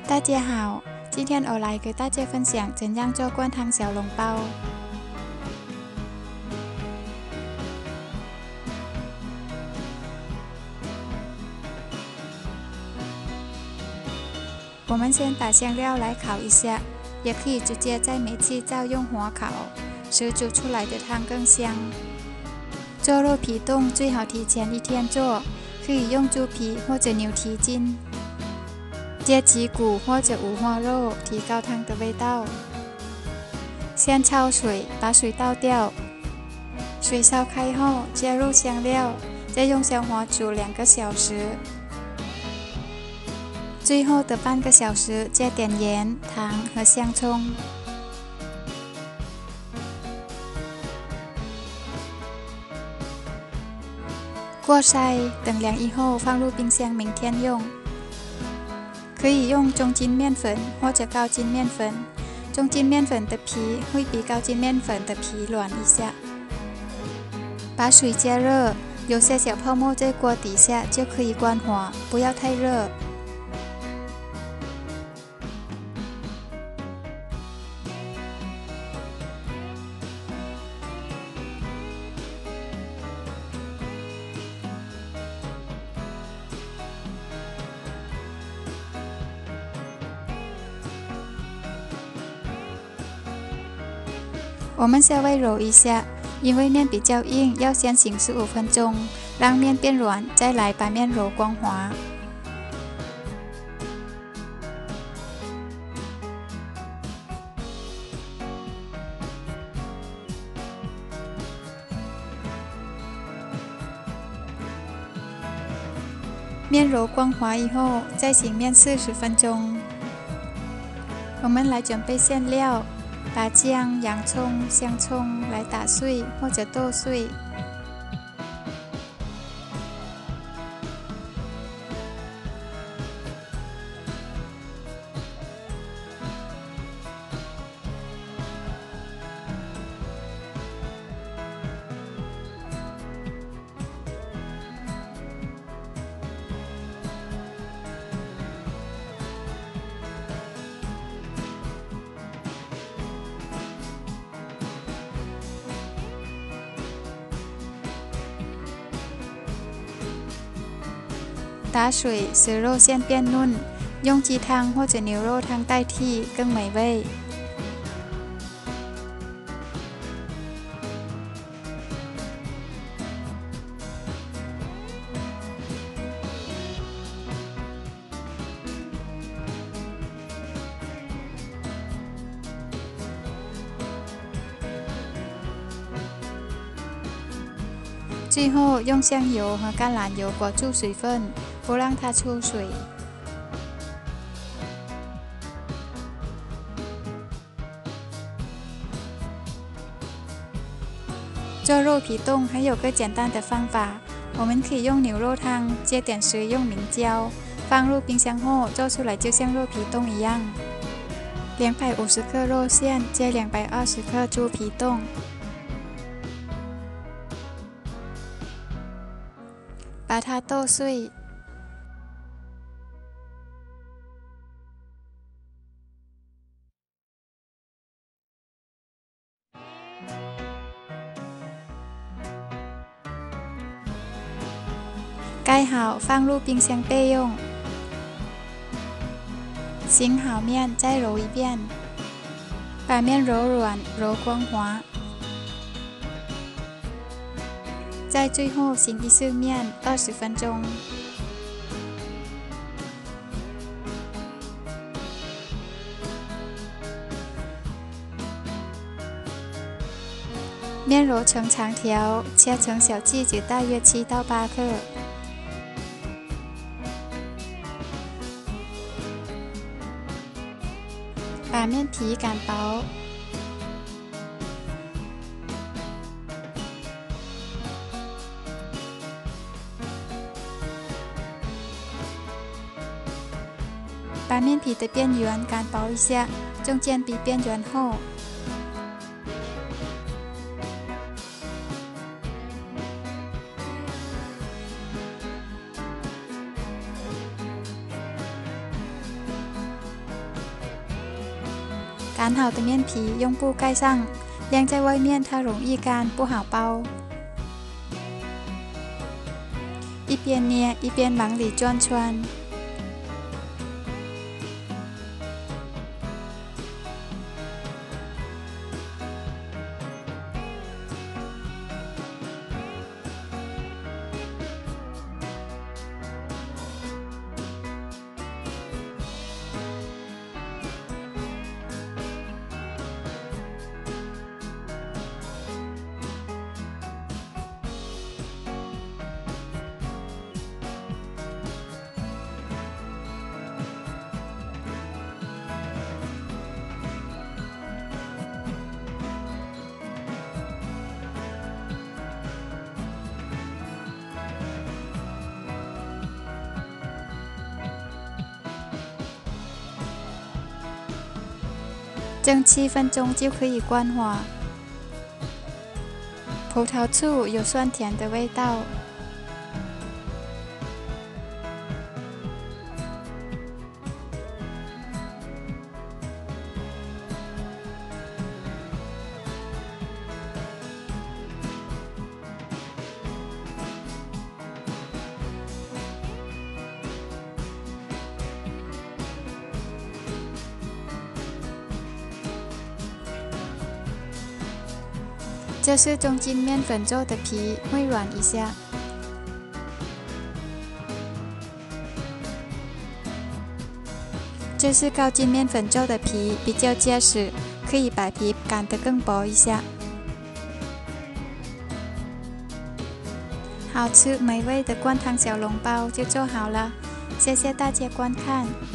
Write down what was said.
大家好，今天我来给大家分享怎样做灌汤小笼包。我们先把香料来烤一下，也可以直接在煤气灶用火烤，使煮出来的汤更香。做肉皮冻最好提前1天做，可以用猪皮或者牛蹄筋。接脊骨或者五花肉，提高汤的味道。先焯水，把水倒掉。水烧开后，加入香料，再用小火煮2个小时。最后的半个小时，加点盐、糖和香葱。过筛，等凉以后放入冰箱，明天用。可以用中筋面粉或者高筋面粉，中筋面粉的皮会比高筋面粉的皮软一下。把水加热，有些小泡沫在锅底下就可以关火，不要太热。我们稍微揉一下，因为面比较硬，要先醒15分钟，让面变软，再来把面揉光滑。面揉光滑以后，再醒面40分钟。我们来准备馅料。把姜、洋葱、香葱来打碎或者剁碎，打水使肉馅变嫩，用鸡汤或者牛肉汤代替更美味。最后用香油和橄榄油裹住水分，不让它出水。做肉皮冻还有个简单的方法，我们可以用牛肉汤加点食用明胶，放入冰箱后做出来就像肉皮冻一样。250克肉馅加220克猪皮冻。把它剁碎，盖好，放入冰箱备用。醒好面，再揉一遍，把面揉软、揉光滑。在最后醒一次面20分钟。面揉成长条，切成小剂子，大约7到8克。把面皮擀薄。把面皮的边缘擀薄一下，中间比边缘厚。 擀好的面皮用布盖上，晾在外面，它容易干，不好包。一边捏一边往里转圈。蒸7分钟就可以关火。葡萄醋有酸甜的味道。这是中筋面粉做的皮，会软一下。这是高筋面粉做的皮，比较结实，可以把皮擀得更薄一下。好吃美味的灌汤小笼包就做好了，谢谢大家观看。